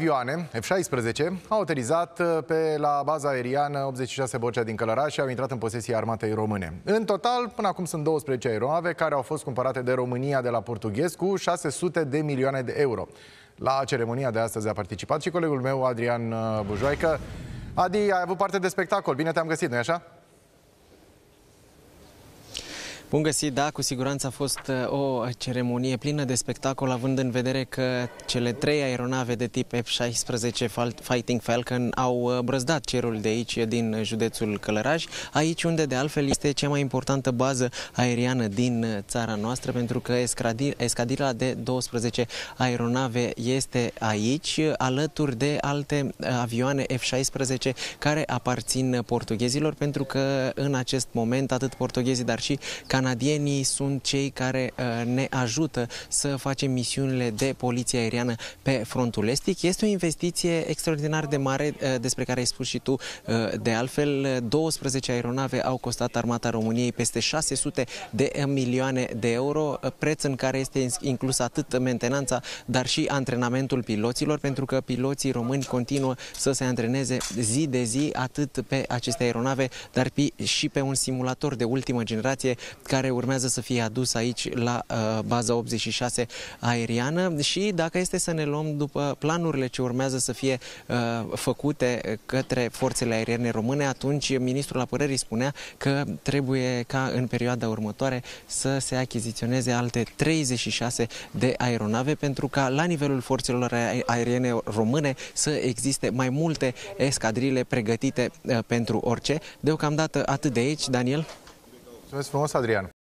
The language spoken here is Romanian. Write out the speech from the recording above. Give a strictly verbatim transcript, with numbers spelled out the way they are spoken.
avioane F șaisprezece au aterizat pe la baza aeriană optzeci și șase Borcea din Călăraș și au intrat în posesia armatei române. În total, până acum sunt douăsprezece aeronave care au fost cumpărate de România de la portughez cu șase sute de milioane de euro. La ceremonia de astăzi a participat și colegul meu, Adrian Bujoaică. Adi, ai avut parte de spectacol. Bine te-am găsit, nu-i așa? Bun găsit, da, cu siguranță a fost o ceremonie plină de spectacol, având în vedere că cele trei aeronave de tip F șaisprezece Fighting Falcon au brăzdat cerul de aici, din județul Călăraș, aici unde de altfel este cea mai importantă bază aeriană din țara noastră, pentru că escadrila de douăsprezece aeronave este aici, alături de alte avioane F șaisprezece care aparțin portughezilor, pentru că în acest moment atât portughezii, dar și canadienii sunt cei care uh, ne ajută să facem misiunile de poliție aeriană pe frontul estic. Este o investiție extraordinar de mare, uh, despre care ai spus și tu. Uh, de altfel, douăsprezece aeronave au costat armata României peste șase sute de milioane de euro, uh, preț în care este inclus atât mentenanța, dar și antrenamentul piloților, pentru că piloții români continuă să se antreneze zi de zi, atât pe aceste aeronave, dar și pe un simulator de ultimă generație care urmează să fie adus aici la uh, baza optzeci și șase aeriană. Și dacă este să ne luăm după planurile ce urmează să fie uh, făcute către forțele aeriene române, atunci ministrul apărării spunea că trebuie ca în perioada următoare să se achiziționeze alte treizeci și șase de aeronave, pentru ca la nivelul forțelor aeriene române să existe mai multe escadrile pregătite uh, pentru orice. Deocamdată atât de aici, Daniel. Mulțumesc frumos, Adrian.